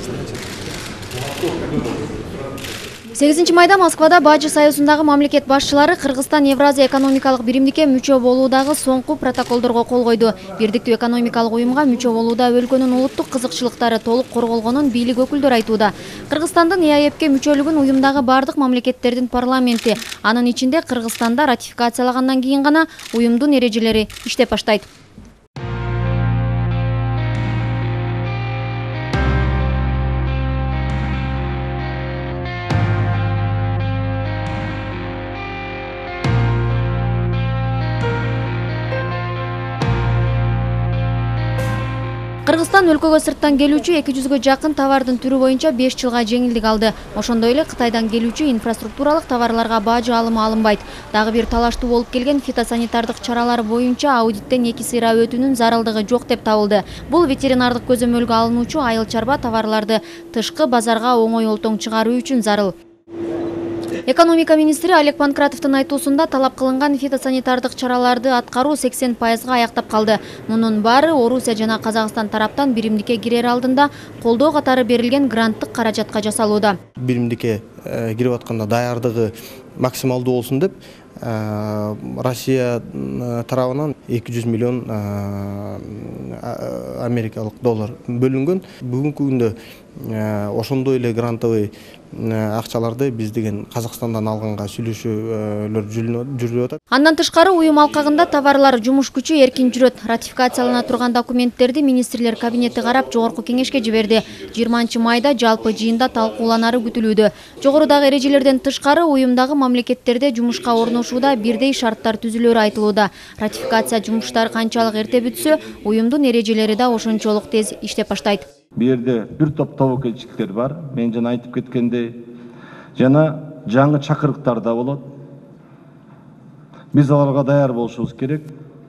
8 майда Москвада Бажы союзундагы мамлекет башчылары Кыргызстан Евразия экономикалык биримдикке мүчө болуудагы соңку протоколдорго кол койду. Бирдиктүү экономикалык уюмга мүчө болууда өлкөнүн улуттук кызыкчылыктары толук корголгонун бийлик өкүлдөрү айтууда. Кыргызстандын ЭАЭПке мүчөлүгүн уюмдагы бардык мамлекеттердин парламенти, анын ичинде Кыргызстанда ратификациялагандан кийин гана уюмдун эрежелери иштеп баштайт. Кыргызстан өлкөгө сырттан келүүчү 200гө жакын товардын түрү боюнча 5 жылга жеңилдик алды. Ошондой эле Кытайдан келүүчү инфраструктуралык товарларга бажы алымы алынбайт. Дагы бир талаштуу болуп келген фитосанитардык чаралар боюнча аудиттен 2 сыйра өтүүнүн зарылдыгы жок деп табылды. Бул ветеринардык көзөмөлгө алынуучу айыл чарба товарларды тышкы базарга оңой олтоң чыгаруу үчүн зарыл. Экономика министри Олег Панкратовдун айтуусунда талап кылынган фитосанитардык чараларды аткаруу 80%га аяктап калды. Мунун баары Орусия жана Казакстан тараптан биримдикке кирер алдында колдоо катары берилген гранттык каражатка жасалууда. Биримдикке кирип атканда даярдыгы максималдуу болсун деп Россия тарабынан 200 миллион америкалык доллар бөлүнгөн. Бүгүнкү күндө ошондой эле грантовый акчаларды биз деген Казакстандан алганга сүйлөшүүлөр жүрүп атат. Андан тышкары уюм алкагында товарлар, жумуш күчү эркин жүрөт. Ратификациялана турган документтерди министрлер кабинети карап жогорку кеңешке жиберди. 20 майда жалпы жыйында талкууланары күтүлүүдө. Жогорудагы эрежелерден тышкары уюмдагы мамлекеттерде жумушка орношууда бирдей шарттар түзүлөрү айтылууда. Ратификация жумуштары канчалык эрте бүтсө, уюмдун эрежелери да ошончолук тез иштеп баштайт. Бу жерде бир топ тобокелчиликтер бар. Мен жана айтып кеткендей, жана жаңы чакырыктар да болот. Биз аларга даяр болушубуз керек.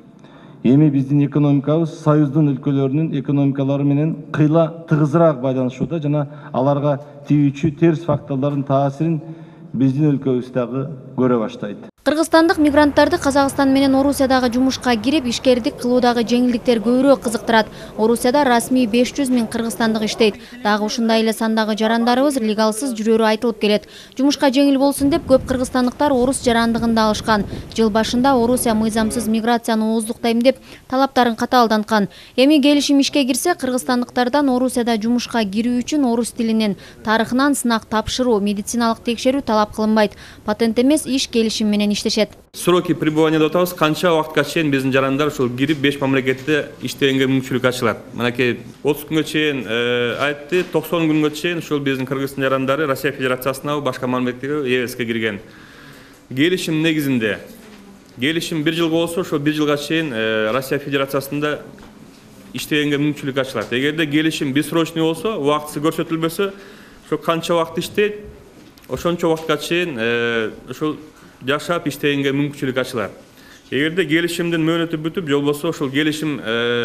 Эми биздин экономикабыз союздун өлкөлөрүнүн экономикалары менен кыйла тыгызыраак байланышууда жана аларга тийүүчү терс факторлордун таасирин биздин өлкөбүз дагы көрө баштайт. Кыргызстандык мигранттарды Казакстан менен Орусиядағы жумушка кирип ишкердик кылуудагы жеңилдиктер көбүрөөк кызыктырат. Орусияда расмий 500 000 кыргызстандык иштейт. Дагы ушундай эле сандагы жарандарыбыз легалсыз жүрөрү айтылып келет. Жумушка жеңил болсун деп көп кыргызстандыктар орус жарандыгында алышкан. Жыл башында Орусия мыйзамсыз миграцияны ооздуктайм деп талаптарын катаалданткан. Эми келишим ишке кирсе, кыргызстандыктардан Орусияда жумушка кирүү үчүн орус тилинен, тарыхынан сынак тапшыруу, медициналык текшерүү талап кылынбайт. Патент эмес, иш келишим менен иштешет. Сроки пребывания деп атабыз, канча убакытка чейин биздин жарандар ушул кирип 5 мамлекетте иштегенге мүмкүнчүлүк ачылат. Мынакей 30 күнгө чейин айтты, 90 күнгө чейин ушул биздин Кыргызстан жарандары Россия Федерациясына, башка мамлекеттерге, ЕСке кирген. Келишим негизинде келишим 1 жыл болсо, ошол 1 жылга чейин Россия Федерациясында иштегенге мүмкүнчүлүк ачылат. Эгерде келишим бессрочный болсо, убактысы көрсөтүлбөсө, ошо канча убакыт иштейт, ошончо убакытка чейин ошол жашап иштегенге мүмкүнчүлүк ачылат. Эгерде келишимдин мөөнөтү бүтүп, жолбосо ошол келишим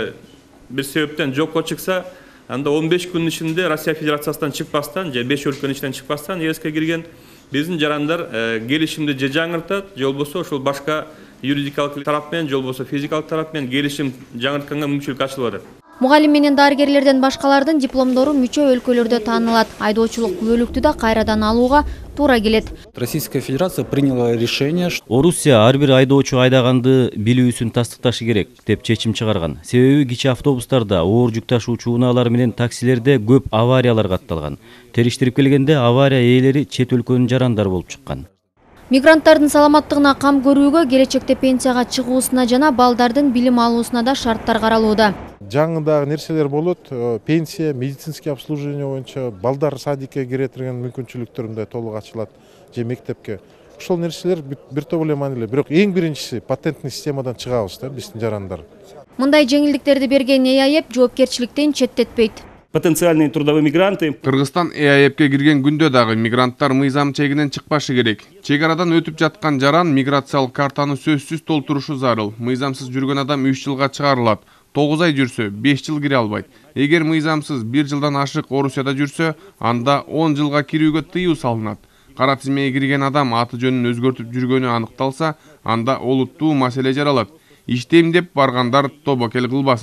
бир себептен жокко чыкса, анда 15 күн ичинде Россия Федерациясынан чыкпастан же 5 өлкөнүн ичинен чыкпастан ЕСке кирген биздин жарандар келишимди же жаңыртат, жолбосо ошол башка юридикалык тарап менен, жолбосо физикалык тарап менен келишим жаңыртканга мүмкүнчүлүк ачылып атат. Мугалим менен дарыгерлерден башкалардын дипломдору мүчө өлкөлөрдө таанылат. Айдоочулук күбөлүктү да кайрадан алууга туура келет. Российская Федерация приняла решение, что Орусия ар бир айдоочу айдаганды билүүсүн тастыкташы керек деп чечим чыгарган. Себеби кичи автобустарда, оор жүк ташуучу унаалар менен таксилерде көп авариялар катталган. Териштирип келгенде авария ээлери чет өлкөнүн жарандары болуп чыккан. Мигранттардын саламаттыгына кам көрүүгө, келечекте пенсияга чыгуусуна жана балдардын билим алуусуна да шарттар каралууда. Жаңыдагы нерселер болот, пенсия, медицинский обслуживание боюнча, балдар садикке киретирген мүмкүнчүлүктөрүндө толук ачылат, же мектепке. Ошол нерселер бир топ эле маанилүү. Бирок эң биринчиси патентный системадан чыгабыз да биздин жарандар. Мындай жеңилдиктерди берген ЭАЭП жоопкерчиликтен четтетпейт. Потенциальные трудовые мигранты. Кыргызстан ЭАЭПке кирген күндө дагы мигранттар мыйзам чегинен чыкпашы керек. Чек арадан өтүп жаткан жаран миграциялык картаны сөзсүз толтурушу зарыл. Мыйзамсыз жүргөн адам 3 жылга чыгарылат. 9 ай жүрсө 5 жыл кире албайт. Эгер мыйзамсыз 1 жылдан ашык Орусияда жүрсө, анда 10 жылга кирүүгө тыюу салынат. Кара тизмеге кирген адам аты жөнүн өзгөртүп жүргөнү аныкталса, анда олуттуу маселе жаралат. Иштейм деп баргандар тобокел кылбасын.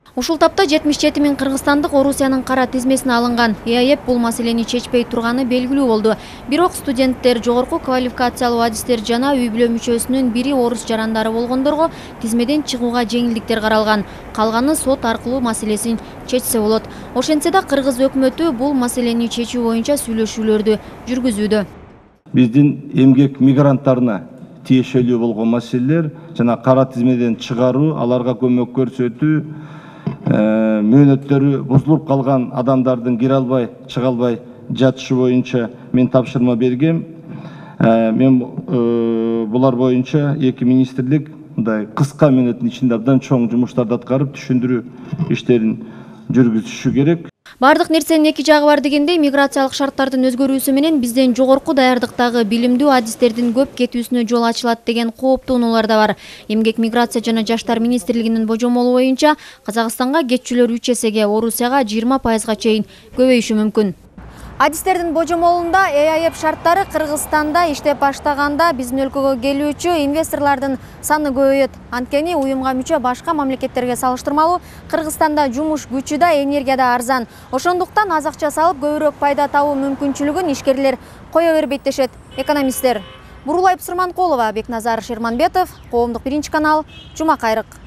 Ушул тапта 77 миң кыргызстандык Орусиянын кара тизмесине алынган. ЭАЭП бул маселени чечпей турганы белгилүү болду. Бирок студенттер, жогорку квалификациялуу адистер жана үй бүлө мүчөсүнүн бири орус жарандары болгондорго тизмеден чыгууга жеңилдиктер каралган. Калганы сот аркылуу маселесин чечсе болот. Ошентсе да кыргыз өкмөтү бул маселени чечүү боюнча сүйлөшүүлөрдү жүргүзүүдө. Биздин эмгек мигранттарына тиешелүү болгон маселелер жана кара тизмеден чыгаруу, аларга көмөк көрсөтүү, мөөнөттөрү бузулуп калган адамдардын кире албай, чыга албай жатышы боюнча мен тапшырма бергем. Мен булар боюнча эки министрлик мындай кыска мөөнөттүн ичинде абдан чоң жумуштарды аткарып, түшүндүрүү иштерин жүргүзүшү керек. Бардык нерсенин эки жагы бар дегендей, миграциялык шарттардын өзгөрүүсү менен бизден жогорку даярдыктагы билимдүү адистердин көп кетүүсүнө жол ачылат деген кооптонуулар да бар. Эмгек, миграция жана жаштар министрлигинин божомолу боюнча Казакстанга кетчүлөр 3 эсеге, Орусияга 20%га чейин көбөйүшү мүмкүн. Адистердин божомолунда ЭАЭП шарттары Кыргызстанда иштеп баштаганда биздин өлкөгө келүүчү инвесторлордун саны көбөйөт. Анткени уюмга мүчө башка мамлекеттерге салыштырмалуу Кыргызстанда жумуш күчү да, энергия да арзан. Ошондуктан аз акча салып көбүрөөк пайда табуу мүмкүнчүлүгүн ишкерлер кое бербейт дешет экономисттер. Бурулай Псырманкулова, Бекназар Шерманбетов, Коомдук 1 канал, Жума Кайрык.